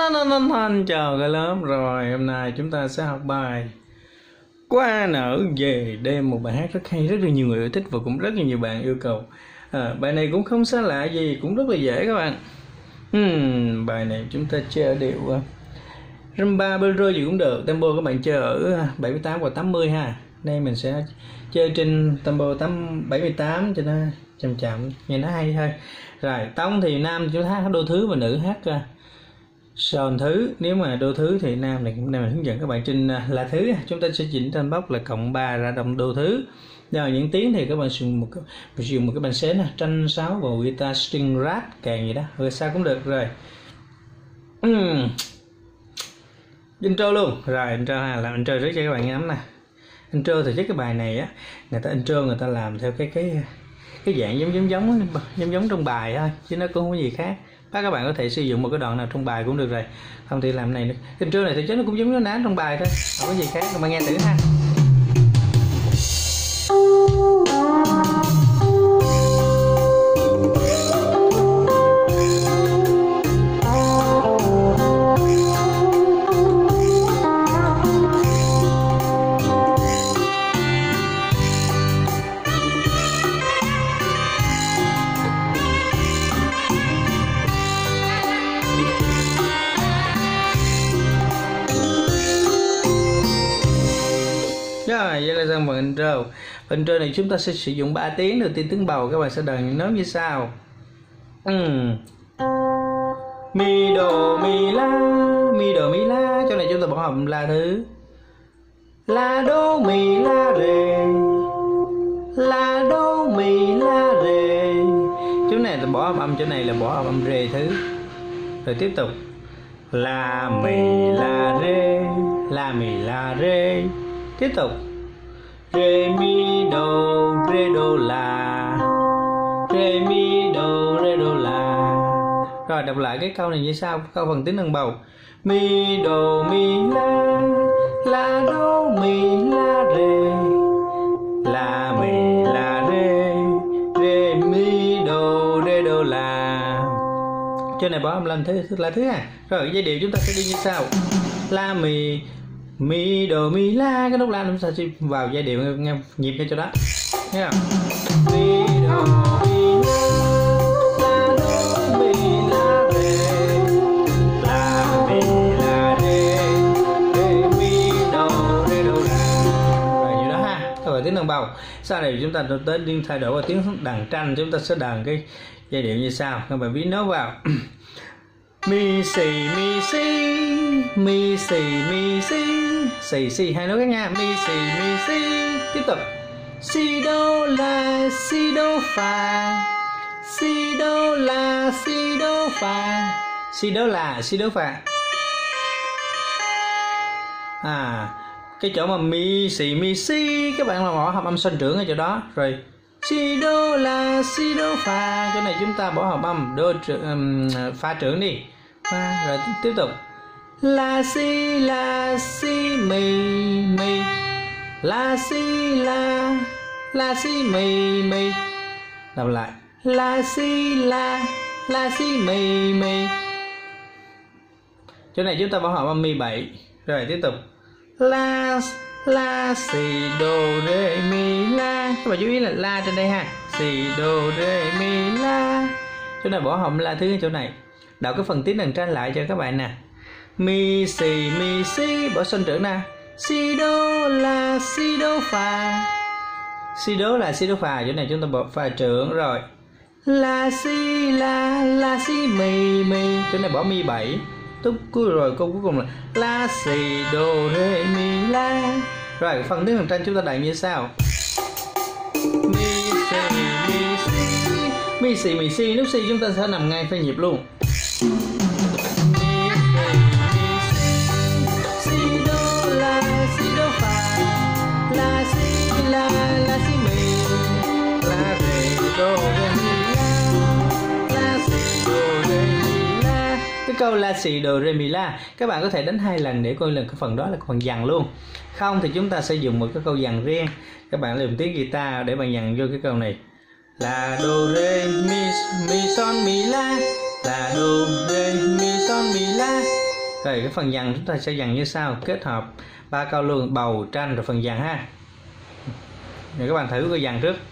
Chào cả lớp. Rồi hôm nay chúng ta sẽ học bài Qua nở về đêm, một bài hát rất hay, rất là nhiều người yêu thích và cũng rất là nhiều bạn yêu cầu. Bài này cũng không xa lạ gì, cũng rất là dễ các bạn. Bài này chúng ta chơi ở điệu rumba bolero gì cũng được. Tempo các bạn chơi ở 78 và 80 ha. Đây mình sẽ chơi trên tempo 78 cho nó chậm chậm, nghe nó hay thôi. Rồi tông thì nam chúng ta hát đô thứ và nữ hát sòn thứ. Nếu mà đô thứ thì nam này mình hướng dẫn các bạn trên là thứ. Chúng ta sẽ chỉnh trên bóc là cộng 3 ra đồng đô thứ. Rồi những tiếng thì các bạn dùng một cái bàn sến tranh 6 và guitar string rat kèn gì đó, rồi sao cũng được. Rồi intro luôn. Rồi intro làm intro trước cho các bạn ngắm nè. Intro thì chắc cái bài này á, người ta intro người ta làm theo cái dạng giống trong bài thôi, chứ nó cũng không có gì khác. Các bạn có thể sử dụng một cái đoạn nào trong bài cũng được rồi, không thì làm này nữa. Intro này thì chắc nó cũng giống nó trong bài thôi, không có gì khác. Các bạn nghe thử ha. Rồi, vậy là xong phần intro. Phần intro này chúng ta sẽ sử dụng 3 tiếng. Đầu tiên tiếng bầu các bạn sẽ đàn những nốt như sau. Mi do mi la. Chỗ này chúng ta bỏ hầm la thứ. La do mi la rê. La do mi la rê. Chỗ này là bỏ âm, chỗ này là bỏ âm rê thứ. Rồi tiếp tục. La mi la rê. La mi la rê. Tiếp tục. Re mi do la. Re mi do la. Rồi đọc lại cái câu này như sau, câu phần tiếng nâng bầu. Mi do mi la do mi la rê. La mi la rê. Re mi do la. Trên này bỏ âm làm thứ à. Rồi giai điệu chúng ta sẽ đi như sau. La mi do mi la, cái nốt la chúng ta sẽ vào giai điệu nghe nhịp cho đó, nghe không? Mi do mi la do mi la rê. La mi la rê. Rê mi do la. Rồi như đó ha. Rồi tiếng nâng bầu. Sau này chúng ta tới thay đổi qua tiếng đàn tranh, chúng ta sẽ đàn cái giai điệu như sau. Các bạn viết nốt vào. Mi xì mi xì. Mi xì mi xì. Xì hai nốt các nha. Mi xì. Tiếp tục. Si đô la si đô phà. Si đô la si đô phà. Si đô la si đô phà. Cái chỗ mà mi xì các bạn là bỏ hợp âm xoanh trưởng ở chỗ đó. Rồi si đô la si đô phà, chỗ này chúng ta bỏ hợp âm đô pha trưởng đi. Rồi tiếp tục. La si mi. La si mi. Đọc lại. La si mi. Chỗ này chúng ta bỏ hợp âm mi 7. Rồi tiếp tục. La si do re mi la. Các bạn chú ý là la trên đây ha. Si do re mi la. Chỗ này bỏ hợp la thứ ở chỗ này. Đọc cái phần tiếng đàn tranh lại cho các bạn nè. Mi xì bỏ xoanh trưởng nè. Si đô la si đô phà. Si đô là si đô phà, chỗ này chúng ta bỏ phà trưởng. Rồi la si mi. Chỗ này bỏ mi 7. Tốt cuối rồi câu cuối cùng là la si đô rê mi la. Rồi phần tiếng đàn tranh chúng ta đàn như sau. Mi xì. Lúc xì chúng ta sẽ nằm ngay phê nhịp luôn. Cái câu la si do re mi la các bạn có thể đánh 2 lần để coi lần cái phần đó là phần dằn luôn. Không thì chúng ta sẽ dùng một cái câu dằn riêng. Các bạn dùng tiếng guitar để bạn dằn vô cái câu này. La do re mi son mi la. La do re mi son mi la. Rồi cái phần dàn chúng ta sẽ dàn như sau, kết hợp 3 câu luôn, bầu, tranh rồi phần dàn ha. Rồi các bạn thử cái dàn trước.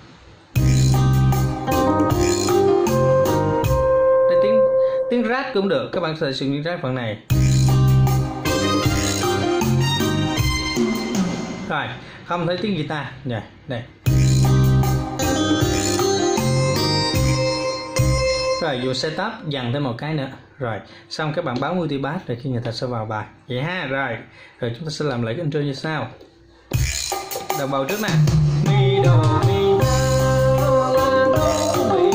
Đây, tiếng rát cũng được, các bạn sẽ sử dụng tiếng rát phần này. Rồi, không thấy tiếng guitar. Rồi, đây. Rồi, vô setup dàn thêm một cái nữa. Rồi, xong các bạn báo multipass rồi khi người ta sẽ vào bài. Vậy ha, rồi chúng ta sẽ làm lại cái intro như sau. Đầu bầu trước nè. Mi, do, mi, la, do, mi,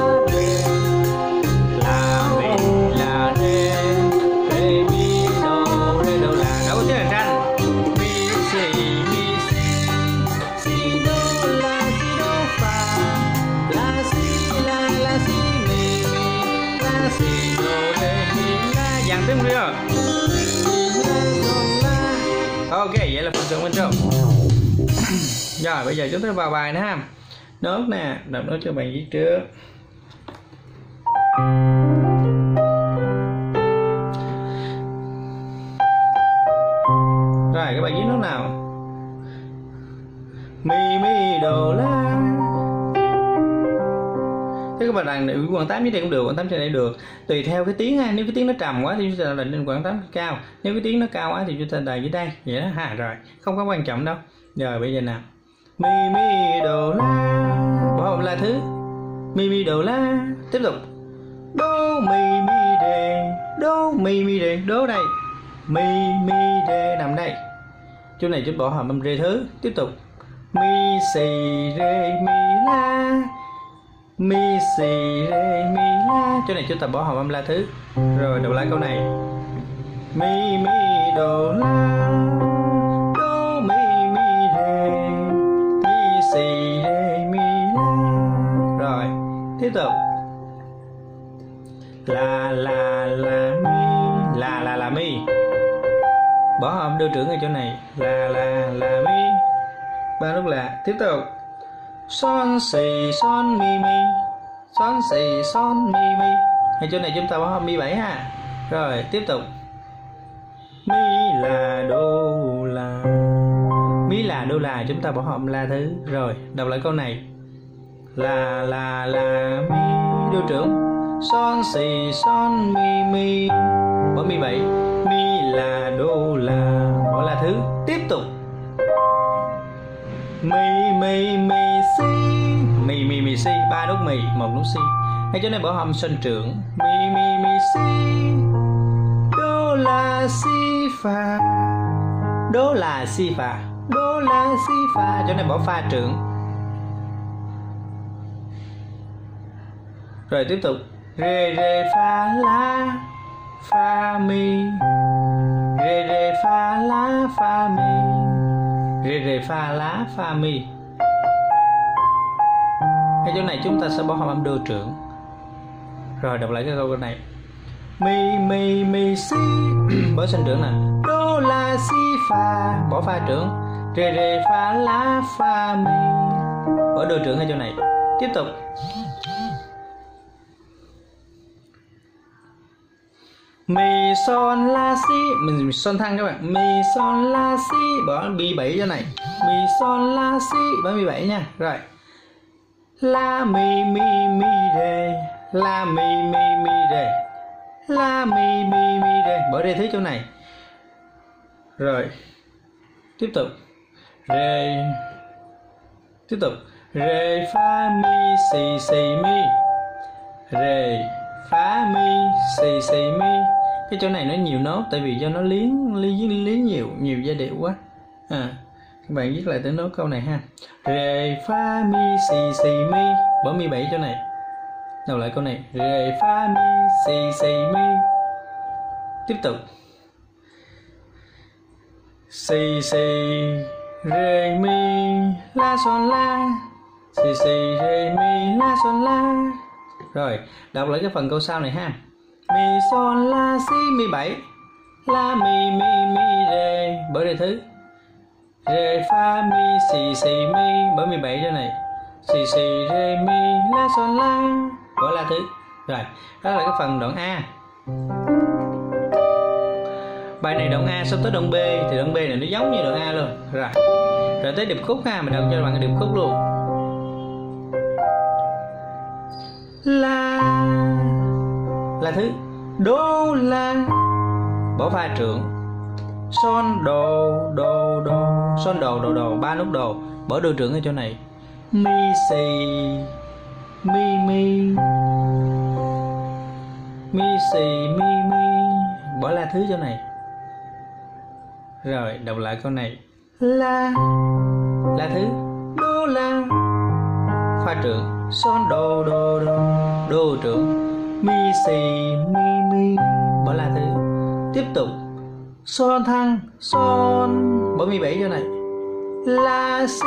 la, mi, la, re, mi, do, la. Đâu có tiếng là tranh. Mi, si, do, la, fa, la, si, mi, la, si, do, re, mi, la. Dàn tiếp chưa? Ok, vậy là phần thưởng bên trong. Rồi bây giờ chúng ta vào bài nữa ha. Nốt nè, đọc nốt cho bạn viết trước. Rồi các bạn viết nốt nào. Mi do la. Thế các bạn đàn quãng 8 dưới đây cũng được, quãng 8 trên đây được, tùy theo cái tiếng ha. Nếu cái tiếng nó trầm quá thì chúng ta đàn lên quãng 8 cao, nếu cái tiếng nó cao quá thì chúng ta đàn dưới đây vậy đó ha. Rồi không có quan trọng đâu. Rồi bây giờ nào, mi do la, bỏ hộp la thứ, mi do la, tiếp tục do mi re, do mi re, do đây, mi re nằm đây, chỗ này chúng bỏ hộp âm re thứ, tiếp tục mi si re mi la, mi si re mi la, chỗ này chúng ta bỏ hộp âm la thứ. Rồi đọc lại câu này, mi do la, do mi re, mi si re mi la. Rồi tiếp tục la mi, la mi, bỏ hộp đưa trưởng ở chỗ này, la mi, ba nốt là. Tiếp tục son si son mi, son si son mi. Ở chỗ này chúng ta bỏ hộp mi 7 ha. Rồi tiếp tục mi là đô la, chúng ta bỏ hộp la thứ. Rồi đọc lại câu này, la mi, đưa trưởng, son si son mi, bỏ mi 7, mi là đô la, bỏ la thứ. Tiếp tục mi si, ba nốt mi, một nốt si. Ngay chỗ này bỏ hộp sơn trưởng, mi si, đô la si fa, đô la si fa, đô la si fa, chỗ này bỏ pha trưởng. Rồi tiếp tục re fa la fa mi, re fa la fa mi, re fa la fa mi. Cái chỗ này chúng ta sẽ bỏ hộp âm đô trưởng. Rồi đọc lại cái câu này, mi si, bỏ sinh trưởng nè, đô la si fa, bỏ pha trưởng, re fa la fa mi, bỏ đô trưởng ở chỗ này. Tiếp tục mi son la si, mình son thăng các bạn, mi son la si, bỏ mi 7 chỗ này, mi son la si, bỏ mi 7 nha. Rồi la mi re, la mi re, la mi re, bỏ re thứ chỗ này. Rồi tiếp tục re, tiếp tục re fa mi si mi, re fa mi si mi. Cái chỗ này nó nhiều nốt tại vì do nó liến nhiều giai điệu quá. Các bạn viết lại tới nốt câu này ha, re fa mi si mi, bỏ mi 7 chỗ này. Đọc lại câu này, re fa mi si mi. Tiếp tục si re mi la son la, si re mi la son la. Rồi đọc lại cái phần câu sau này ha, mi son la si mi 7, la mi re, bỏ re thứ, re fa mi si mi, bỏ mi 7 chỗ này, si re mi la son la, bỏ la thứ. Rồi đó là cái phần đoạn A. Bài này đoạn A xong tới đoạn B thì đoạn B này nó giống như đoạn A luôn. Rồi tới điệp khúc ha, mình đọc cho bạn cái điệp khúc luôn. La thứ, đô la, bỏ pha trưởng, son đồ đồ đồ, son đồ đồ đồ, 3 nốt đồ, bỏ đô trưởng ở chỗ này. Mi xì mi mi, mi xì mi mi, bỏ la thứ chỗ này. Rồi đọc lại câu này. La thứ, đô la, pha trưởng, son đồ đồ đồ, đô trưởng, mi xì mi mi, bỏ la thứ. Tiếp tục son thăng, son, bỏ mi 7 chỗ này. La si,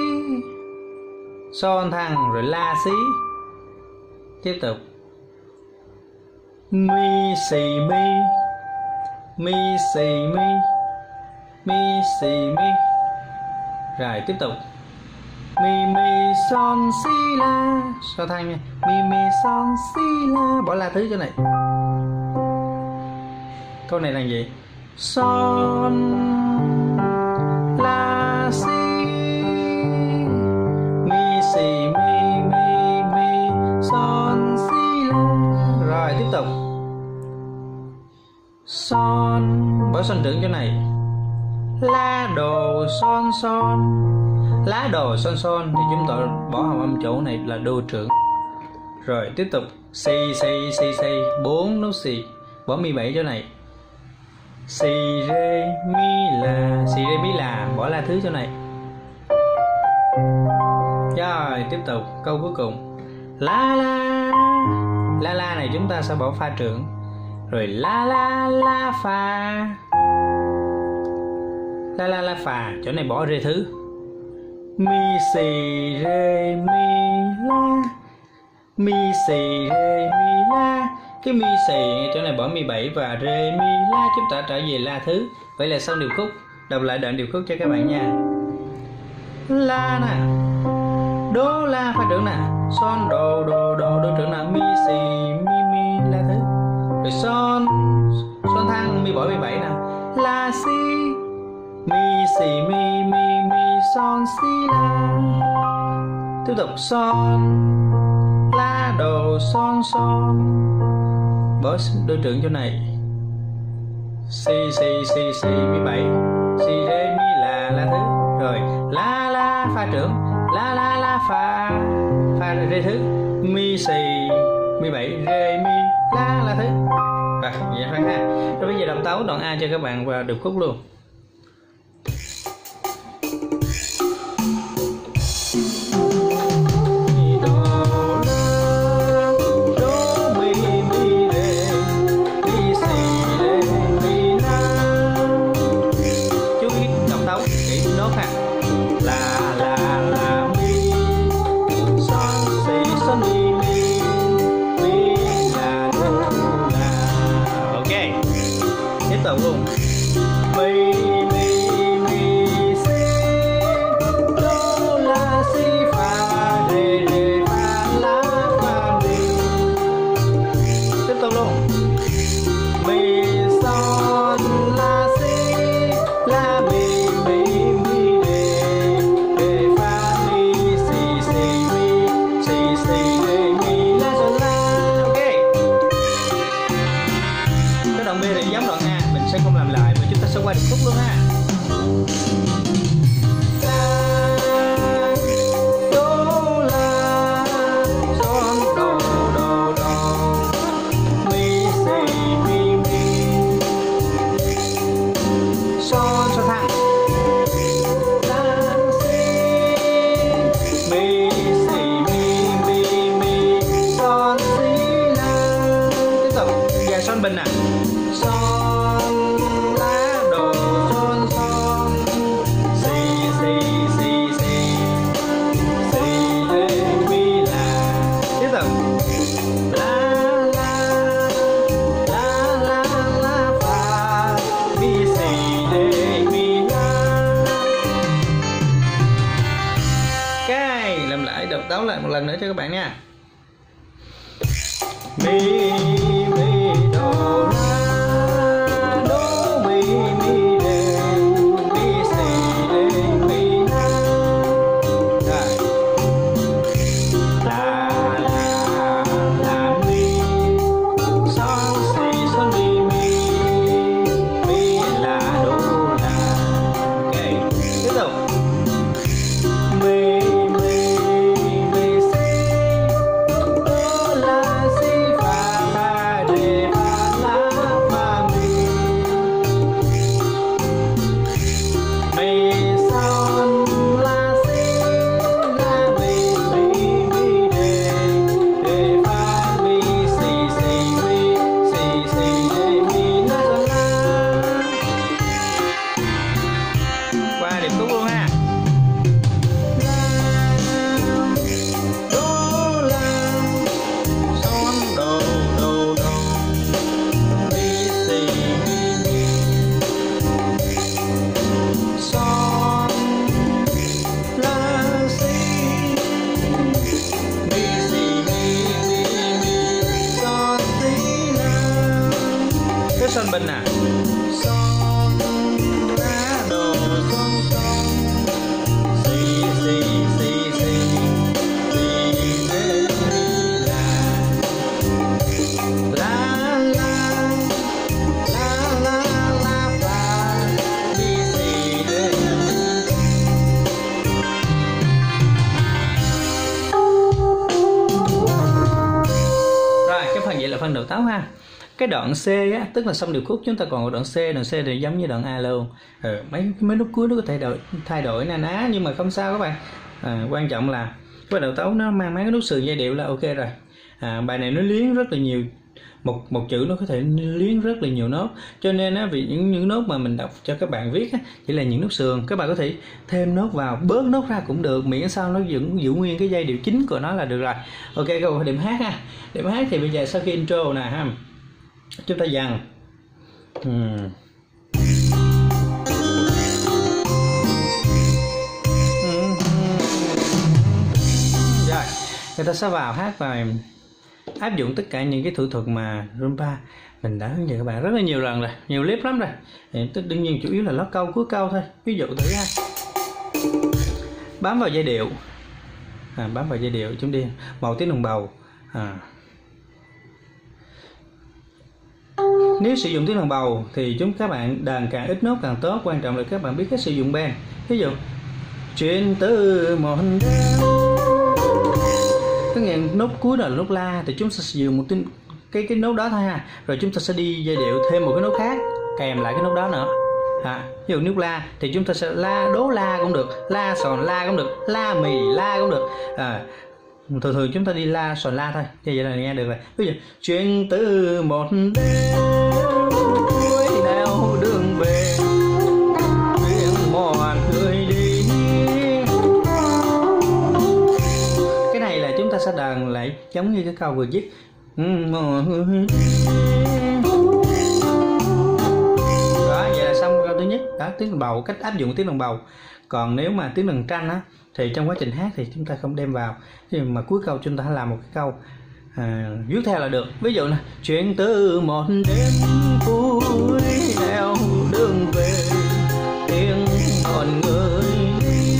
son thăng rồi la xí. Tiếp tục mi xì mi, mi xì mi, mi xì mi. Rồi tiếp tục mi mi son si la, son thăng nha, mi mi son si la, bỏ la thứ chỗ này. Câu này là gì? Son la si, mi xì mi mi mi son si la. Rồi tiếp tục son, bỏ son trưởng chỗ này. La đồ son son, lá đồ son son thì chúng ta bỏ hàm âm chỗ này là đô trưởng. Rồi tiếp tục si si si si, 4 nốt si, bỏ mi 7 chỗ này. Si rê mi là, si rê mi là, bỏ la thứ chỗ này. Rồi tiếp tục câu cuối cùng. La la này chúng ta sẽ bỏ pha trưởng. Rồi la phà, la phà, chỗ này bỏ rê thứ. Mi xì rê mi la, mi xì rê mi la, cái mi xì chỗ này bỏ mi 7 và rê mi la chúng ta trở về la thứ. Vậy là xong điệp khúc. Đọc lại đoạn điệp khúc cho các bạn nha. La nè, đô la pha trưởng nè, son đồ đồ đồ, đô trưởng nè, mi xì mi mi la thứ. Rồi son thăng, mi bỏ mi 7 nè, la si, mi xì mi mi mi son si la. Tiếp tục son la đồ son son, bỏ đôi trưởng chỗ này. Si si si si mi 7, si rê mi là thứ. Rồi la pha trưởng, la pha rê thứ, mi xì mi 7 rê mi la thứ. Rồi vậy thôi ha. Rồi bây giờ đọc tấu đoạn A cho các bạn và điệp khúc luôn. Luôn mi mi mi si đô la si pha rê rê pha la pha mi. Tiếp tục luôn mi son la si la mi mi mi rê rê pha mi si si mi si si rê mi la son la. Ok, cái đoạn B này giống đoạn A, sẽ không làm lại mà chúng ta sẽ qua điệp khúc luôn ha. Đô la son đồ đồ đồ, mi xì mi mi, son thăng, la si, mi xì mi mi mi son si la. Tiếp tục và son bình nè, son lá đồ son son, si si si si si rê mi la. Tiếp tục la pha mi si rê mi la. Cái làm lại đọc tấu lại một lần nữa cho các bạn nha. Mi mi đồ la, đô mi bình nè. Son la đồ son son si si si si si rê la la la la la la la si si rê. Rồi cái phần vậy là phần đầu tấu ha. Cái đoạn C á, tức là xong điệp khúc chúng ta còn một đoạn C thì giống như đoạn A luôn. Mấy nút cuối nó có thể thay đổi na ná nhưng mà không sao các bạn. Quan trọng là cái đầu tấu nó mang mấy cái nút sườn giai điệu là ok rồi. Bài này nó liến rất là nhiều, một chữ nó có thể liến rất là nhiều nốt, cho nên á, vì những nốt mà mình đọc cho các bạn viết á, chỉ là những nút sườn, các bạn có thể thêm nốt vào, bớt nốt ra cũng được, miễn sao nó giữ nguyên cái giai điệu chính của nó là được rồi. Ok, câu điểm hát ha. Điểm hát thì bây giờ sau khi intro nè ha, chúng ta dần rồi người ta sẽ vào hát và áp dụng tất cả những cái thủ thuật mà rumba mình đã hướng dẫn các bạn rất là nhiều lần rồi, nhiều clip lắm rồi. Đương nhiên chủ yếu là lót câu cuối câu thôi. Ví dụ thử ha, bám vào giai điệu, bám vào giai điệu chúng đi một tiếng đồng bầu. Nếu sử dụng tiếng đồng bầu thì các bạn đàn càng ít nốt càng tốt, quan trọng là các bạn biết cách sử dụng bend. Ví dụ chuyện từ một đêm, cái nốt cuối là nốt la thì chúng ta sử dụng một tiếng cái nốt đó thôi ha, rồi chúng ta sẽ đi giai điệu thêm một cái nốt khác kèm lại cái nốt đó nữa. Ví dụ nốt la thì chúng ta sẽ la đố la cũng được, la sòn la cũng được, la mì la cũng được. Thường chúng ta đi la sòn la thôi, như vậy là nghe được rồi. Ví dụ chuyện từ một đêm cuối nẻo đường về, chuyện một người đi. Cái này là chúng ta sẽ đàn lại giống như cái câu vừa viết. Đó, vậy là xong câu thứ nhất. Đó, tiếng đồng bầu, cách áp dụng tiếng đồng bầu. Còn nếu mà tiếng đồng tranh á, thì trong quá trình hát thì chúng ta không đem vào, nhưng mà cuối câu chúng ta làm một cái câu viết theo là được. Ví dụ là chuyện từ một đêm cuối nẻo đường về, tiếng một người đi.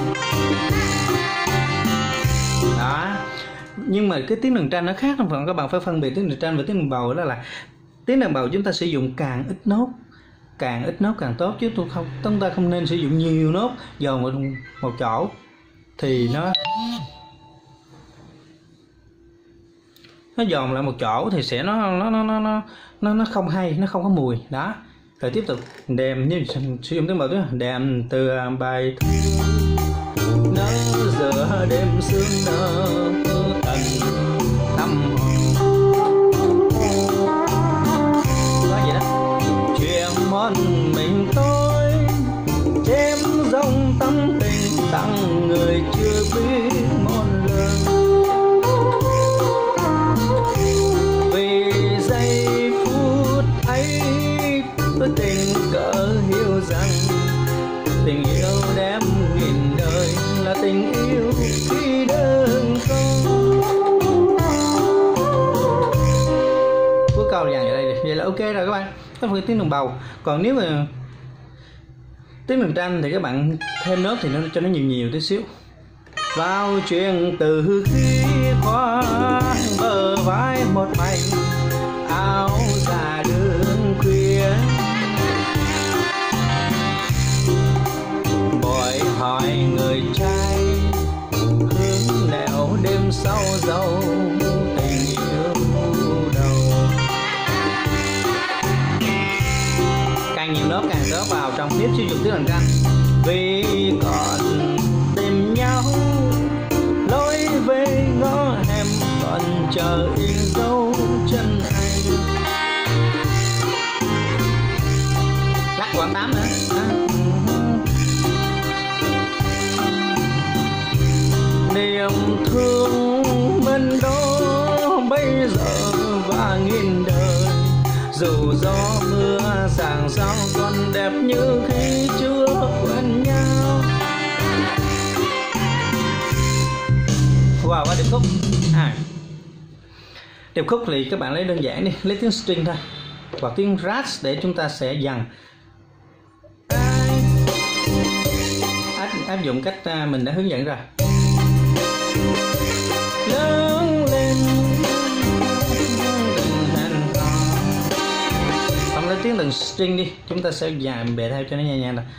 Đó, nhưng mà cái tiếng đồng tranh nó khác, các bạn phải phân biệt tiếng đồng tranh và tiếng đồng bầu. Đó là tiếng đồng bầu chúng ta sử dụng càng ít nốt càng tốt, chứ chúng ta không nên sử dụng nhiều nốt dồn vào một chỗ thì nó dồn lại một chỗ thì sẽ nó không hay, nó không có mùi. Đó, rồi tiếp tục đêm, nếu sử dụng tiếng bầu tiếng đêm từ bài nở giữa đêm sương nở tận tâm hồn. Đó vậy đó. Chuyện một mình tôi chém dòng tâm tình tặng người chưa biết một lần, vì giây phút ấy tôi tình cỡ hiểu rằng tình yêu đem nghìn đời là tình yêu khi đơn không. Cuối câu là dàn vậy là ok rồi các bạn. Đó là tiếng đồng bầu. Còn nếu mà tiếng đồng tranh thì các bạn thêm nốt thì nó cho nó nhiều tí xíu. Vào chuyện từ khi qua bờ vai một mảnh áo già đường khuya, bồi hỏi người trai hướng nẻo đêm sau dấu tình yêu đầu. Càng nhiều nốt càng đỡ vào trong clip sử dụng tiếng đồng tranh. Vì còn tìm nhau lối về ngõ hẻm, còn chờ in dấu chân anh. Lắc quảng 8 nữa. Niềm thương bên đó bây giờ và nghìn đời, dù gió mưa ràng sao còn đẹp như khi chưa quen nhau. Wow, qua điệp khúc. Điệp khúc thì các bạn lấy đơn giản đi, lấy tiếng string thôi. hoặc tiếng ras để chúng ta sẽ dần áp dụng cách mình đã hướng dẫn rồi. Lớn lên không lấy tiếng từng string đi, chúng ta sẽ dàn bè theo cho nó nhẹ nhàng rồi.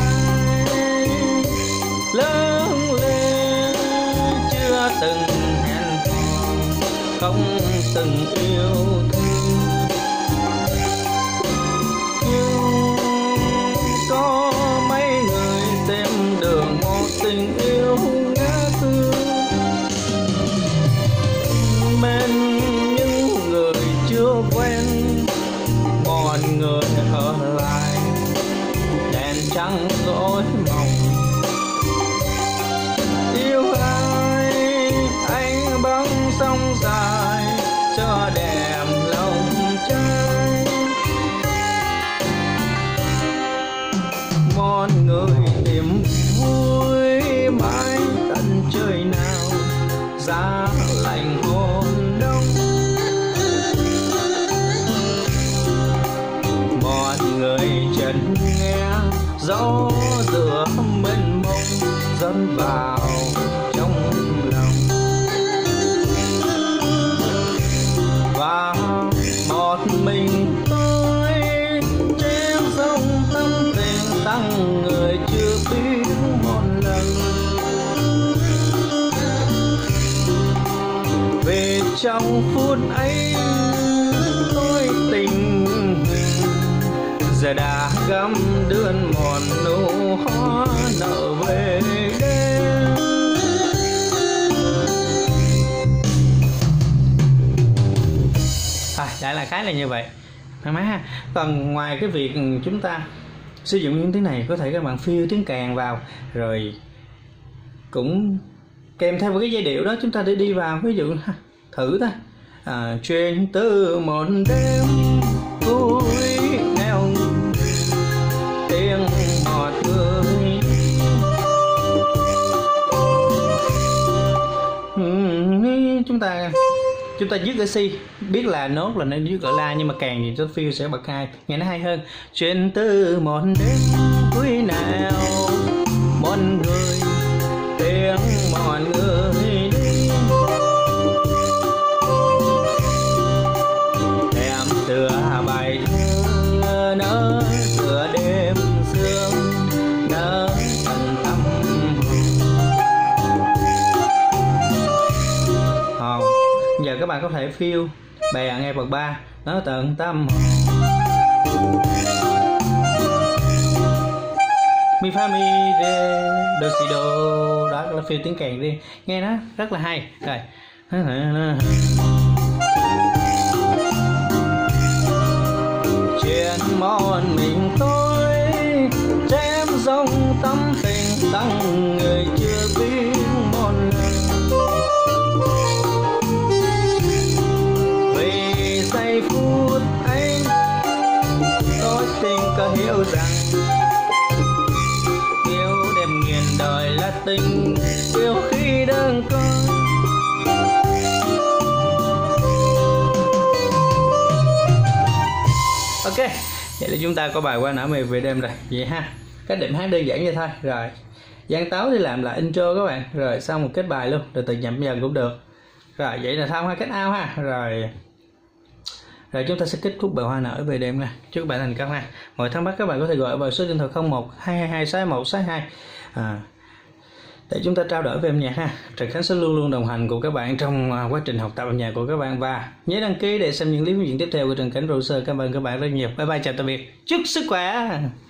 Lớn lên chưa từng hẹn hò, không từng yêu thương, nhưng có mấy người tìm được một tình yêu ngã tư, bên những người chưa quen một người ở lại, đèn trắng rối mộng. Yêu ai anh băng sông dài cho đẹp lòng trai, một người tìm vui mãi tận trời nào giá lạnh hôm đông, một người chân nghe gió giữa mênh mông dẫn vào trong lòng, và một mình tôi trên sông tâm tình tăng người chưa biết một lần, về trong phút ấy tôi tình giờ đã gắm đơn một nụ hoa nở về đêm. Đại là khái là như vậy ha. Còn ngoài cái việc chúng ta sử dụng những tiếng này, có thể các bạn phiêu tiếng kèn vào rồi cũng kèm theo với cái giai điệu đó chúng ta để đi vào. Ví dụ thử ta truyền từ một đêm vui neo tiếng một người, chúng ta dứt ở C, biết là nốt là nó dứt ở La, nhưng mà kèn thì cho phiêu sẽ bật 2, nghe nó hay hơn. Truyền từ một đêm cuối nào một người tiếng một người đi, em tựa bài thơ nỡ tựa đêm sương nỡ tận tâm hồn. Giờ các bạn có thể phiêu bè nghe bậc 3 nó tận tâm hồn. Mi fa mi re do si do, đó là phiêu tiếng kèn đi, nghe nó rất là hay. Rồi chuyện một mình tôi chém dòng tâm tình tăng người chưa biết một lần, vì giây phút ấy tôi tình có hiểu rằng yêu đẹp nghiền đời là tình yêu khi đơn côi. Ok, vậy là chúng ta có bài Hoa nở mày về đêm rồi. Vậy ha, cách định hát đơn giản vậy thôi. Rồi Giang Táo thì làm lại intro các bạn, rồi xong một kết bài luôn, rồi tự nhậm dần cũng được. Rồi vậy là xong hai cách out ha. Rồi chúng ta sẽ kết thúc bài Hoa nở về đêm nè. Chúc các bạn thành công ha. Mọi thắc mắc các bạn có thể gọi vào số điện thoại 01 222 6162 để chúng ta trao đổi về âm nhạc ha. Trần Khánh sẽ luôn luôn đồng hành cùng các bạn trong quá trình học tập âm nhạc của các bạn, và nhớ đăng ký để xem những clip hướng dẫn tiếp theo của Trần Khánh Producer. Cảm ơn các bạn rất nhiều. Bye bye, chào tạm biệt, chúc sức khỏe.